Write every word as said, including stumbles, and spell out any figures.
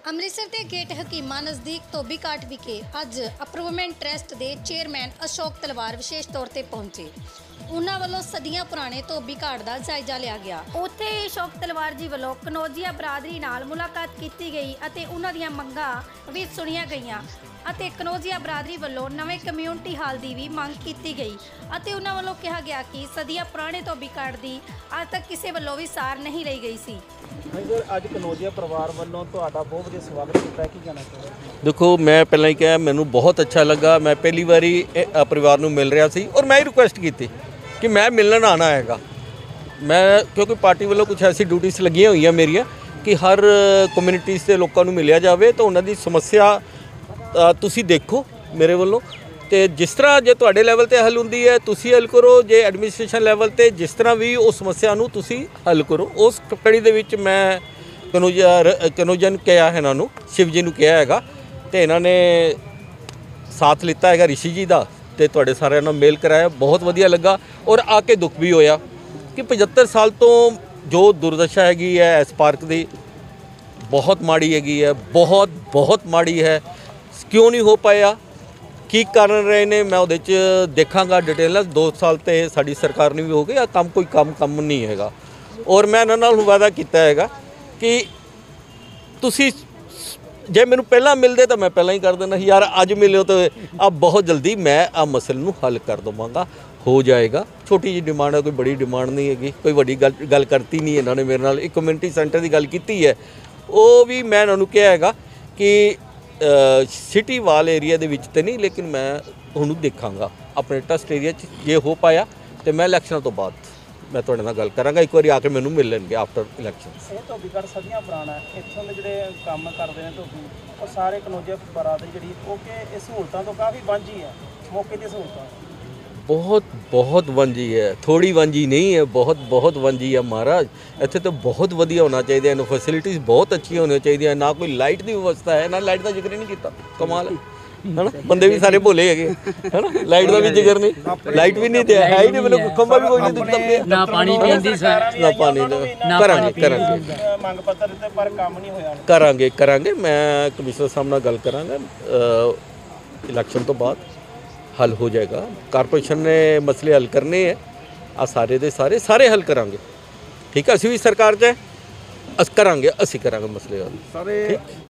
ਅੰਮ੍ਰਿਤਸਰ ਦੇ ਗੇਟ ਹਕੀਮਾ ਨਜ਼ਦੀਕ ਧੋਬੀ ਘਾਟ ਵਿਖੇ ਅੱਜ ਅਪਰੂਵਮੈਂਟ ਟਰਸਟ ਦੇ ਚੇਅਰਮੈਨ ਅਸ਼ੋਕ ਤਲਵਾਰ ਵਿਸ਼ੇਸ਼ ਤੌਰ ਤੇ ਪਹੁੰਚੇ। ਉਹਨਾਂ ਵੱਲੋਂ ਸਦੀਆਂ ਪੁਰਾਣੇ ਧੋਬੀ ਘਾਟ ਦਾ ਜਾਇਜ਼ਾ ਲਿਆ ਗਿਆ। ਉੱਥੇ ਅਸ਼ੋਕ ਤਲਵਾਰ ਜੀ ਵੱਲੋਂ ਕਨੌਜੀਆ ਬਰਾਦਰੀ ਨਾਲ ਮੁਲਾਕਾਤ ਕੀਤੀ ਗਈ ਅਤੇ ਉਹਨਾਂ ਦੀਆਂ ਮੰਗਾਂ ਵੀ ਸੁਣੀਆਂ ਗਈਆਂ ਅਤੇ ਕਨੌਜੀਆ ਬਰਾਦਰੀ ਵੱਲੋਂ ਨਵੇਂ ਕਮਿਊਨਿਟੀ ਹਾਲ ਦੀ ਵੀ ਮੰਗ ਕੀਤੀ ਗਈ ਅਤੇ ਉਹਨਾਂ ਵੱਲੋਂ ਕਿਹਾ ਗਿਆ ਕਿ ਸਦੀਆਂ ਪੁਰਾਣੇ ਧੋਬੀ ਘਾਟ ਦੀ ਅੱਜ ਤੱਕ ਕਿਸੇ ਵੱਲੋਂ ਵੀ ਸਾਰ ਨਹੀਂ ਲਈ ਗਈ ਸੀ। ਅੱਜ ਕਨੌਜੀਆ ਪਰਿਵਾਰ ਵੱਲੋਂ ਤੁਹਾਡਾ ਬਹੁਤ ਵਧੀਆ ਸਵਾਗਤ ਕੀਤਾ, ਕੀ ਕਹਿਣਾ ਚਾਹੁੰਦੇ? ਦੇਖੋ, ਮੈਂ ਪਹਿਲਾਂ ਹੀ ਕਿਹਾ ਮੈਨੂੰ ਬਹੁਤ ਅੱਛਾ ਲੱਗਾ। ਮੈਂ ਪਹਿਲੀ ਵਾਰੀ ਇਹ ਪਰਿਵਾਰ ਨੂੰ ਮਿਲ ਰਿਹਾ ਸੀ ਔਰ ਮੈਂ ਹੀ ਰਿਕੁਐਸਟ ਕੀਤੀ ਕਿ ਮੈਂ ਮਿਲਣ ਆਉਣਾ ਹੈਗਾ। ਮੈਂ ਕਿਉਂਕਿ ਪਾਰਟੀ ਵੱਲੋਂ ਕੁਝ ਐਸੀ ਡਿਊਟੀਆਂ ਲੱਗੀਆਂ ਹੋਈਆਂ ਮੇਰੀਆਂ ਕਿ ਹਰ ਕਮਿਊਨਿਟੀਜ਼ ਦੇ ਲੋਕਾਂ ਨੂੰ ਮਿਲਿਆ ਜਾਵੇ ਤਾਂ ਉਹਨਾਂ ਦੀ ਸਮੱਸਿਆ ਤੁਸੀਂ ਦੇਖੋ ਮੇਰੇ ਵੱਲੋਂ, ਤੇ ਜਿਸ ਤਰ੍ਹਾਂ ਜੇ ਤੁਹਾਡੇ ਲੈਵਲ ਤੇ ਹੱਲ ਹੁੰਦੀ ਹੈ ਤੁਸੀਂ ਹੱਲ ਕਰੋ, ਜੇ ਐਡਮਿਨਿਸਟ੍ਰੇਸ਼ਨ ਲੈਵਲ ਤੇ ਜਿਸ ਤਰ੍ਹਾਂ ਵੀ ਉਹ ਸਮੱਸਿਆ ਨੂੰ ਤੁਸੀਂ ਹੱਲ ਕਰੋ। ਉਸ ਕੜੀ ਦੇ ਵਿੱਚ ਮੈਂ ਕਨੌਜਾ ਕਨੌਜਨ ਕਿਹਾ ਹੈ, ਇਹਨਾਂ ਨੂੰ ਸ਼ਿਵ ਜੀ ਨੂੰ ਕਿਹਾ ਹੈਗਾ ਤੇ ਇਹਨਾਂ ਨੇ ਸਾਥ ਲਿੱਤਾ ਹੈਗਾ ਰਿਸ਼ੀ ਜੀ ਦਾ ਤੇ ਤੁਹਾਡੇ ਸਾਰਿਆਂ ਨਾਲ ਮੇਲ ਕਰਾਇਆ। ਬਹੁਤ ਵਧੀਆ ਲੱਗਾ ਔਰ ਆ ਕੇ ਦੁੱਖ ਵੀ ਹੋਇਆ ਕਿ ਪਝੱਤਰ ਸਾਲ ਤੋਂ ਜੋ ਦੁਰਦਸ਼ਾ ਹੈਗੀ ਹੈ ਇਸ ਪਾਰਕ ਦੀ ਬਹੁਤ ਮਾੜੀ ਹੈਗੀ ਹੈ, ਬਹੁਤ ਬਹੁਤ ਮਾੜੀ ਹੈ। ਕਿਉਂ ਨਹੀਂ ਹੋ ਪਾਇਆ, ਕੀ ਕਾਰਨ ਰਹੇ ਨੇ, ਮੈਂ ਉਹਦੇ 'ਚ ਦੇਖਾਂਗਾ ਡਿਟੇਲ ਨਾਲ। ਦੋ ਸਾਲ ਤੇ ਸਾਡੀ ਸਰਕਾਰ ਨੇ ਵੀ ਹੋ ਗਏ, ਆ ਕੰਮ ਕੋਈ ਕੰਮ ਕੰਮ ਨਹੀਂ ਹੈਗਾ। ਔਰ ਮੈਂ ਇਹਨਾਂ ਨਾਲ ਵਾਅਦਾ ਕੀਤਾ ਹੈਗਾ ਕਿ ਤੁਸੀਂ ਜੇ ਮੈਨੂੰ ਪਹਿਲਾਂ ਮਿਲਦੇ ਤਾਂ ਮੈਂ ਪਹਿਲਾਂ ਹੀ ਕਰ ਦੇਣਾ ਯਾਰ, ਅੱਜ ਮਿਲਿਓ ਤਾਂ ਆ ਬਹੁਤ ਜਲਦੀ ਮੈਂ ਆ ਮਸਲੇ ਨੂੰ ਹੱਲ ਕਰ ਦੇਵਾਂਗਾ, ਹੋ ਜਾਏਗਾ। ਛੋਟੀ ਜਿਹੀ ਡਿਮਾਂਡ ਹੈ, ਕੋਈ ਬੜੀ ਡਿਮਾਂਡ ਨਹੀਂ ਹੈਗੀ, ਕੋਈ ਵੱਡੀ ਗੱਲ ਗੱਲ ਕਰਤੀ ਨਹੀਂ ਇਹਨਾਂ ਨੇ ਮੇਰੇ ਨਾਲ। ਇੱਕ ਕਮਿਊਨਿਟੀ ਸੈਂਟਰ ਦੀ ਗੱਲ ਕੀਤੀ ਹੈ, ਉਹ ਵੀ ਮੈਂ ਇਹਨਾਂ ਨੂੰ ਕਿਹਾ ਹੈਗਾ ਕਿ ਸਿਟੀ ਵਾਲ ਏਰੀਆ ਦੇ ਵਿੱਚ ਤੇ ਨਹੀਂ, ਲੇਕਿਨ ਮੈਂ ਉਹਨੂੰ ਦੇਖਾਂਗਾ ਆਪਣੇ ਟਰਸਟ ਏਰੀਆ 'ਚ। ਜੇ ਹੋ ਪਾਇਆ ਤੇ ਮੈਂ ਇਲੈਕਸ਼ਨਾਂ ਤੋਂ ਬਾਅਦ ਮੈਂ ਤੁਹਾਡੇ ਨਾਲ ਗੱਲ ਕਰਾਂਗਾ। ਇੱਕ ਵਾਰੀ ਆ ਕੇ ਮੈਨੂੰ ਮਿਲ ਲੈਣਗੇ ਆਫਟਰ ਇਲੈਕਸ਼ਨ। ਇਹ ਧੋਬੀ ਘਾਟ ਸਦੀਆਂ ਪੁਰਾਣਾ, ਇੱਥੋਂ ਦੇ ਜਿਹੜੇ ਕੰਮ ਕਰਦੇ ਨੇ ਧੋਬੀ ਉਹ ਸਾਰੇ ਕਨੌਜੀਆ ਬਰਾਦਰੀ ਜਿਹੜੀ ਉਹ ਕਿ ਇਹ ਸਹੂਲਤਾਂ ਤੋਂ ਕਾਫੀ ਵਾਂਝੀ ਹੈ, ਮੌਕੇ ਦੀਆਂ ਸਹੂਲਤਾਂ ਬਹੁਤ ਬਹੁਤ ਵਾਂਝੀ ਹੈ, ਥੋੜੀ ਵਾਂਝੀ ਨਹੀਂ ਹੈ, ਬਹੁਤ ਬਹੁਤ ਵਾਂਝੀ ਹੈ ਮਹਾਰਾਜ। ਇੱਥੇ ਤਾਂ ਬਹੁਤ ਵਧੀਆ ਹੋਣਾ ਚਾਹੀਦਾ, ਇਹਨੂੰ ਫੈਸਿਲਿਟੀਜ਼ ਬਹੁਤ ਅੱਛੀਆਂ ਹੋਣੀਆਂ ਚਾਹੀਦੀਆਂ। ਨਾ ਕੋਈ ਲਾਈਟ ਦੀ ਵਿਵਸਥਾ ਹੈ, ਨਾ ਲਾਈਟ ਦਾ ਜ਼ਿਕਰ ਹੀ ਨਹੀਂ ਕੀਤਾ, ਕਮਾਲ ਹੈ ਹੈਨਾ। ਬੰਦੇ ਵੀ ਸਾਰੇ ਭੋਲੇ ਹੈਗੇ ਹੈਨਾ, ਲਾਈਟ ਦਾ ਵੀ ਜ਼ਿਕਰ ਨਹੀਂ, ਲਾਈਟ ਵੀ ਨਹੀਂ ਤੇ ਹੈ ਹੀ ਨਹੀਂ, ਮੈਨੂੰ ਖੰਭਾ ਵੀ ਕੋਈ ਨਹੀਂ ਦਿੱਤਾ, ਨਾ ਪਾਣੀ ਪੀਣ ਦੀ ਨਾ ਪਾਣੀ ਕਰਾਂਗੇ ਕਰਾਂਗੇ ਮੰਗ ਪੱਤਰ ਦਿੱਤੇ ਪਰ ਕੰਮ ਨਹੀਂ ਹੋਇਆ। ਕਰਾਂਗੇ ਕਰਾਂਗੇ ਮੈਂ ਕਮਿਸ਼ਨਰ ਸਾਹਿਬ ਨਾਲ ਗੱਲ ਕਰਾਂਗਾ, ਇਲੈਕਸ਼ਨ ਤੋਂ ਬਾਅਦ ਹੱਲ ਹੋ ਜਾਏਗਾ। ਕਾਰਪੋਰੇਸ਼ਨ ਨੇ ਮਸਲੇ ਹੱਲ ਕਰਨੇ ਹੈ, ਆ ਸਾਰੇ ਦੇ ਸਾਰੇ ਸਾਰੇ ਹੱਲ ਕਰਾਂਗੇ, ਠੀਕ ਹੈ। ਅਸੀਂ ਵੀ ਸਰਕਾਰ 'ਚ ਹੈ, ਅਸੀਂ ਕਰਾਂਗੇ ਅਸੀਂ ਕਰਾਂਗੇ ਮਸਲੇ ਹੱਲ ਸਾਰੇ।